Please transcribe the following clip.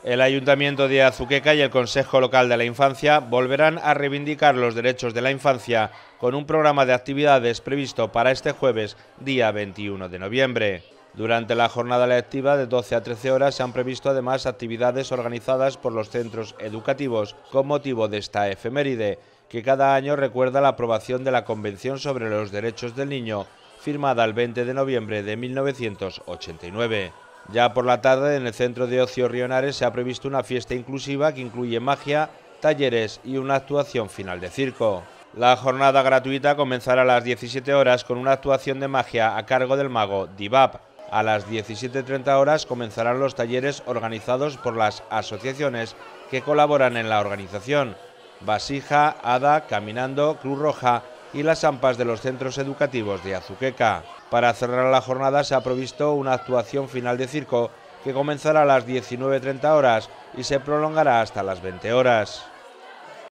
El Ayuntamiento de Azuqueca y el Consejo Local de la Infancia volverán a reivindicar los derechos de la infancia con un programa de actividades previsto para este jueves, día 21 de noviembre. Durante la jornada lectiva de 12 a 13 horas se han previsto además actividades organizadas por los centros educativos con motivo de esta efeméride, que cada año recuerda la aprobación de la Convención sobre los Derechos del Niño, firmada el 20 de noviembre de 1989. Ya por la tarde, en el Centro de Ocio Rionares se ha previsto una fiesta inclusiva que incluye magia, talleres y una actuación final de circo. La jornada gratuita comenzará a las 17 horas con una actuación de magia a cargo del mago Dibab. A las 17:30 horas comenzarán los talleres organizados por las asociaciones que colaboran en la organización: Vasija, Hada, Caminando, Cruz Roja y las AMPAs de los centros educativos de Azuqueca. Para cerrar la jornada se ha previsto una actuación final de circo que comenzará a las 19:30 horas y se prolongará hasta las 20 horas.